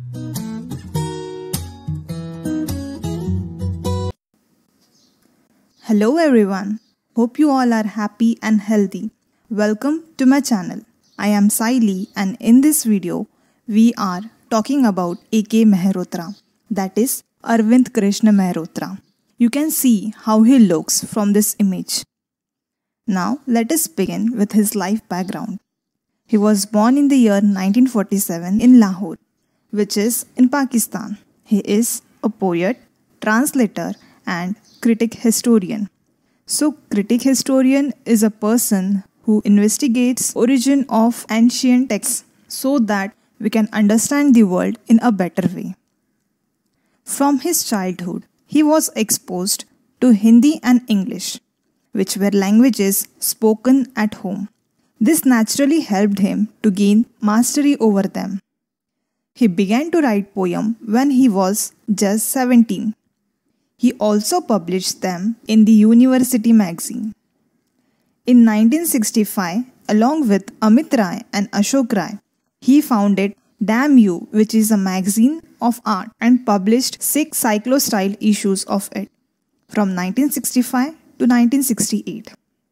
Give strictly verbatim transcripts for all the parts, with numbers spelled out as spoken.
Hello everyone, hope you all are happy and healthy. Welcome to my channel. I am Saili and in this video, we are talking about A K Mehrotra, that is Arvind Krishna Mehrotra. You can see how he looks from this image. Now let us begin with his life background. He was born in the year nineteen forty-seven in Lahore, which is in Pakistan. He is a poet, translator and critic historian. So critic historian is a person who investigates origin of ancient texts so that we can understand the world in a better way. From his childhood, he was exposed to Hindi and English, which were languages spoken at home. This naturally helped him to gain mastery over them. He began to write poems when he was just seventeen. He also published them in the university magazine. In nineteen sixty-five, along with Amit Rai and Ashok Rai, he founded Damn You, which is a magazine of art, and published six cyclo-style issues of it from nineteen sixty-five to nineteen sixty-eight.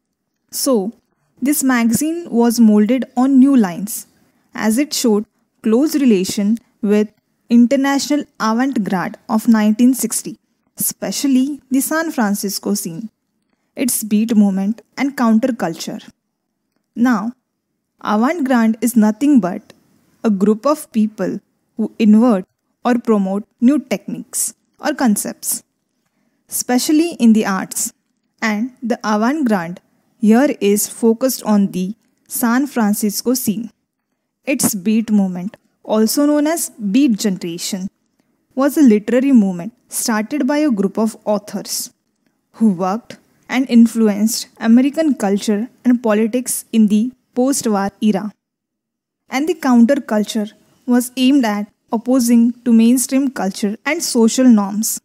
So, this magazine was molded on new lines, as it showed close relation with international avant-garde of nineteen sixty. Especially the San Francisco scene, its beat movement and counterculture. Now, avant-garde is nothing but a group of people who invert or promote new techniques or concepts, especially in the arts. And the avant-garde here is focused on the San Francisco scene. Its beat movement, also known as Beat Generation, was a literary movement started by a group of authors who worked and influenced American culture and politics in the post-war era. And the counterculture was aimed at opposing to mainstream culture and social norms.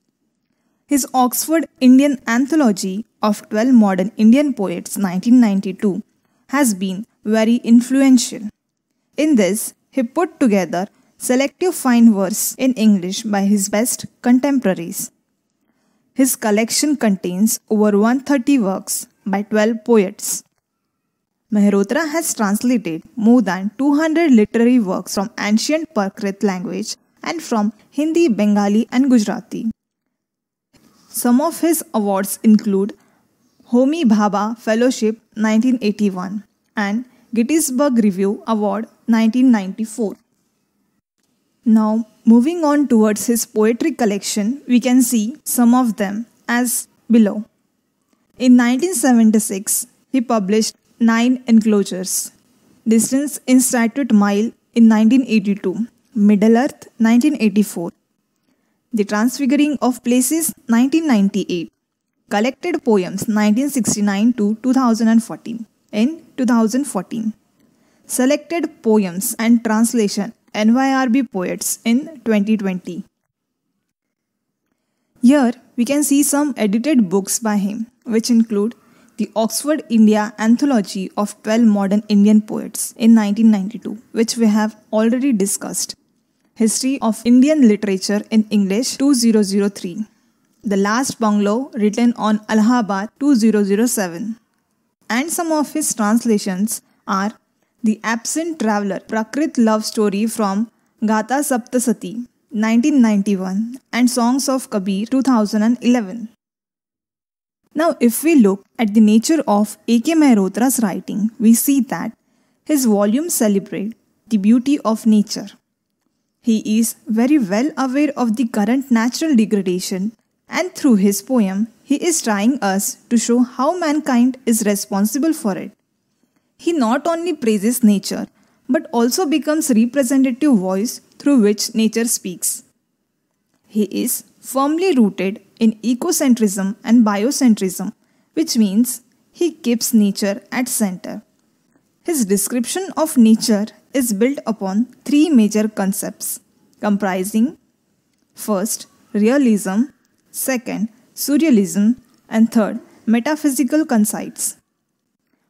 His Oxford Indian Anthology of twelve Modern Indian Poets nineteen ninety-two has been very influential. In this, he put together selective fine verse in English by his best contemporaries. His collection contains over one hundred thirty works by twelve poets. Mehrotra has translated more than two hundred literary works from ancient Prakrit language and from Hindi, Bengali and Gujarati. Some of his awards include Homi Bhabha Fellowship nineteen eighty-one and Gettysburg Review Award nineteen ninety-four. Now, moving on towards his poetry collection, we can see some of them as below. In nineteen seventy-six, he published Nine Enclosures, Distance in Statute Mile in nineteen eighty-two, Middle Earth nineteen eighty-four, The Transfiguring of Places nineteen ninety-eight, Collected Poems nineteen sixty-nine to two thousand fourteen in two thousand fourteen, Selected Poems and Translation N Y R B Poets in twenty twenty. Here we can see some edited books by him, which include the Oxford India Anthology of twelve Modern Indian Poets in nineteen ninety-two, which we have already discussed, History of Indian Literature in English two thousand three, The Last Bungalow written on Allahabad two thousand seven, and some of his translations are The Absent Traveller, Prakrit Love Story from Gata Saptasati, nineteen ninety-one, and Songs of Kabir, two thousand eleven. Now, if we look at the nature of A K Mehrotra's writing, we see that his volumes celebrate the beauty of nature. He is very well aware of the current natural degradation, and through his poem, he is trying us to show how mankind is responsible for it. He not only praises nature, but also becomes representative voice through which nature speaks. He is firmly rooted in ecocentrism and biocentrism, which means he keeps nature at center. His description of nature is built upon three major concepts, comprising first, realism, second, surrealism, and third, metaphysical concepts.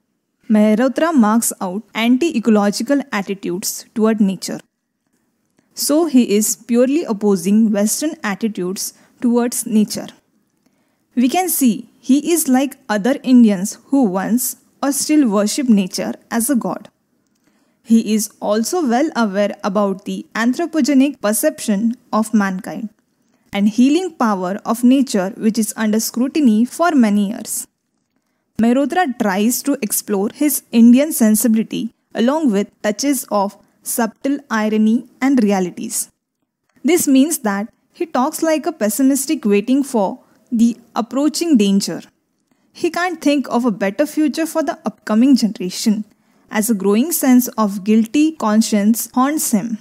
Mehrotra marks out anti-ecological attitudes toward nature. So he is purely opposing Western attitudes towards nature. We can see he is like other Indians who once or still worship nature as a god. He is also well aware about the anthropogenic perception of mankind and healing power of nature, which is under scrutiny for many years. Mehrotra tries to explore his Indian sensibility along with touches of subtle irony and realities. This means that he talks like a pessimistic waiting for the approaching danger. He can't think of a better future for the upcoming generation, as a growing sense of guilty conscience haunts him.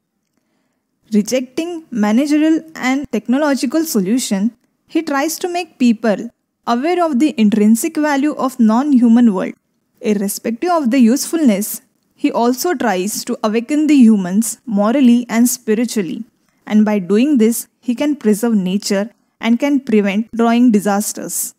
Rejecting managerial and technological solutions, he tries to make people aware of the intrinsic value of non-human world. Irrespective of the usefulness, he also tries to awaken the humans morally and spiritually, and by doing this, he can preserve nature and can prevent drawing disasters.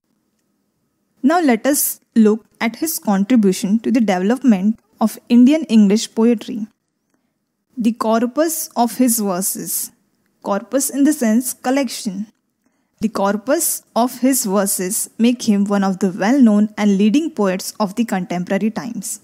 Now let us look at his contribution to the development of Indian English poetry. The corpus of his verses. Corpus in the sense collection. The corpus of his verses make him one of the well-known and leading poets of the contemporary times.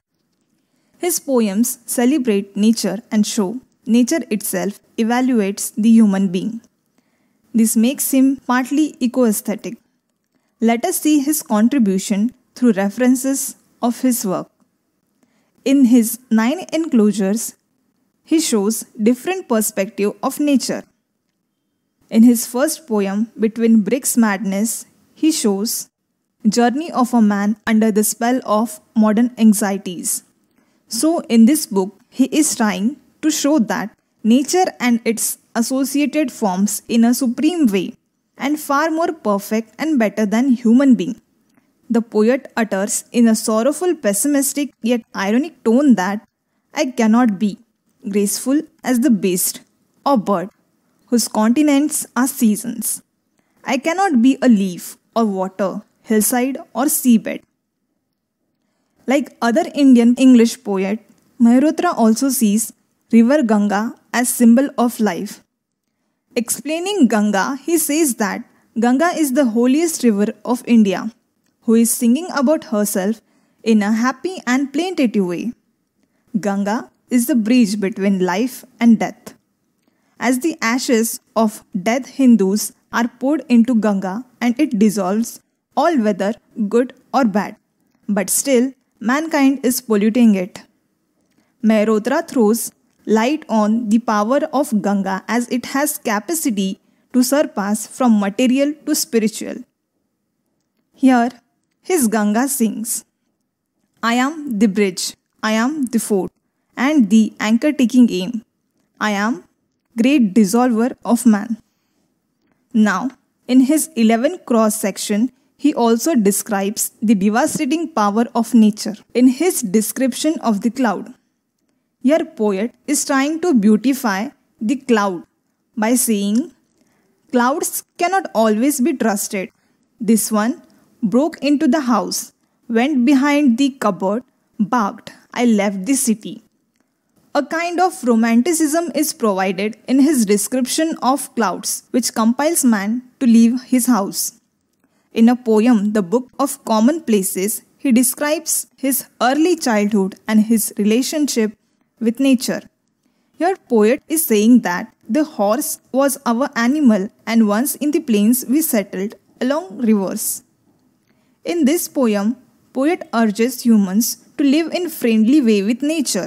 His poems celebrate nature and show nature itself evaluates the human being. This makes him partly eco-aesthetic. Let us see his contribution through references of his work. In his nine enclosures, he shows different perspective of nature. In his first poem, Between Bricks Madness, he shows journey of a man under the spell of modern anxieties. So in this book, he is trying to show that nature and its associated forms in a supreme way and far more perfect and better than human being. The poet utters in a sorrowful, pessimistic yet ironic tone that I cannot be graceful as the beast or bird whose continents are seasons. I cannot be a leaf or water, hillside or seabed. Like other Indian English poet, Mehrotra also sees river Ganga as symbol of life. Explaining Ganga, he says that Ganga is the holiest river of India, who is singing about herself in a happy and plaintive way. Ganga is the bridge between life and death. As the ashes of dead Hindus are poured into Ganga and it dissolves, all whether good or bad, but still mankind is polluting it. Mehrotra throws light on the power of Ganga as it has capacity to surpass from material to spiritual. Here, his Ganga sings, I am the bridge, I am the fort, and the anchor-taking aim. I am great dissolver of man. Now, in his eleventh cross section, he also describes the devastating power of nature in his description of the cloud. Your poet is trying to beautify the cloud by saying, clouds cannot always be trusted. This one broke into the house, went behind the cupboard, barked, I left the city. A kind of romanticism is provided in his description of clouds, which compels man to leave his house. In a poem, The Book of Commonplaces, he describes his early childhood and his relationship with nature. Your poet is saying that the horse was our animal and once in the plains we settled along rivers. In this poem, poet urges humans to live in friendly way with nature.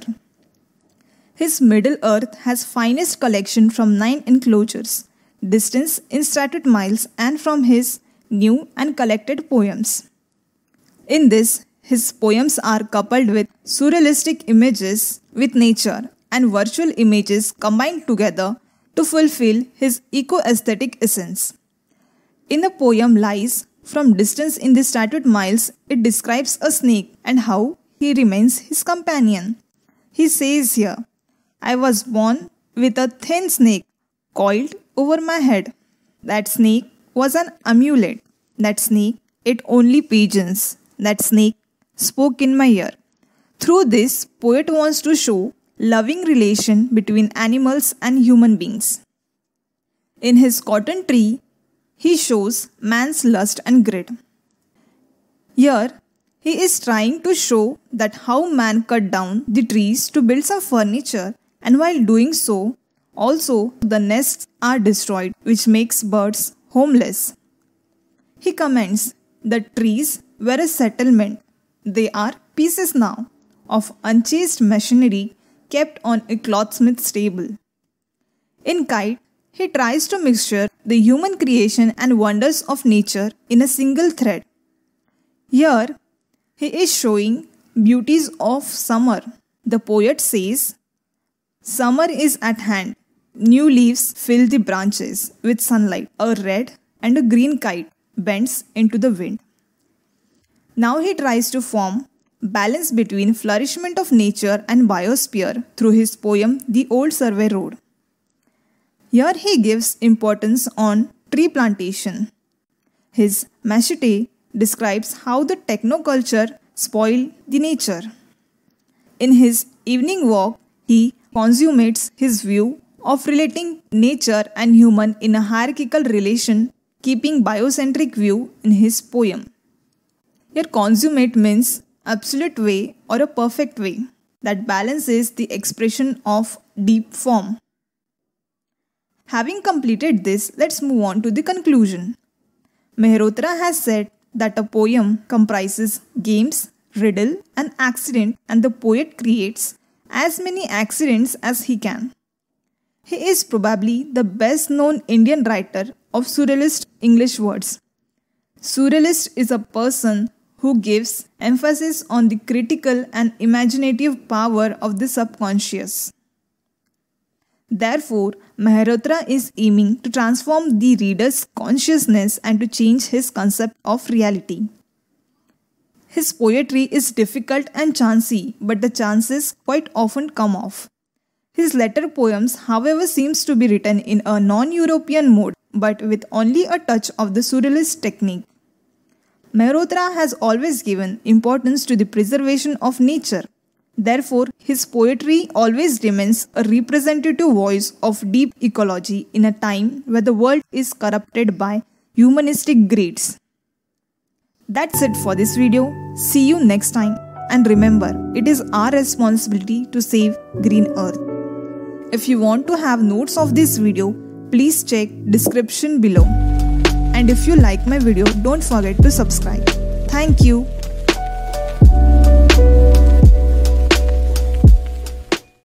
His Middle Earth has finest collection from nine enclosures, distance in statute miles and from his new and collected poems. In this, his poems are coupled with surrealistic images with nature and virtual images combined together to fulfill his eco-aesthetic essence. In the poem Lies, from distance in the statute miles, it describes a snake and how he remains his companion. He says here, I was born with a thin snake coiled over my head. That snake was an amulet. That snake ate only pigeons. That snake spoke in my ear. Through this, poet wants to show loving relation between animals and human beings. In his cotton tree, he shows man's lust and greed. Here, he is trying to show that how man cut down the trees to build some furniture, and while doing so, also the nests are destroyed, which makes birds homeless. He comments that trees were a settlement. They are pieces now of unchased machinery kept on a clothsmith's table. In Kite, he tries to mixture the human creation and wonders of nature in a single thread. Here, he is showing beauties of summer. The poet says, "Summer is at hand. New leaves fill the branches with sunlight. A red and a green kite bends into the wind." Now he tries to form balance between flourishment of nature and biosphere through his poem The Old Survey Road. Here he gives importance on tree plantation. His machete describes how the technoculture spoiled the nature. In his evening walk, he consummates his view of relating nature and human in a hierarchical relation, keeping biocentric view in his poem. Here consummate means absolute way or a perfect way that balances the expression of deep form. Having completed this, let's move on to the conclusion. Mehrotra has said that a poem comprises games, riddle and accident, and the poet creates as many accidents as he can. He is probably the best known Indian writer of surrealist English words. Surrealist is a person who gives emphasis on the critical and imaginative power of the subconscious. Therefore, Mehrotra is aiming to transform the reader's consciousness and to change his concept of reality. His poetry is difficult and chancy, but the chances quite often come off. His later poems, however, seems to be written in a non-European mode, but with only a touch of the surrealist technique. Mehrotra has always given importance to the preservation of nature. Therefore, his poetry always remains a representative voice of deep ecology in a time where the world is corrupted by humanistic greeds. That's it for this video. See you next time. And remember, it is our responsibility to save Green Earth. If you want to have notes of this video, please check description below. And if you like my video, don't forget to subscribe. Thank you.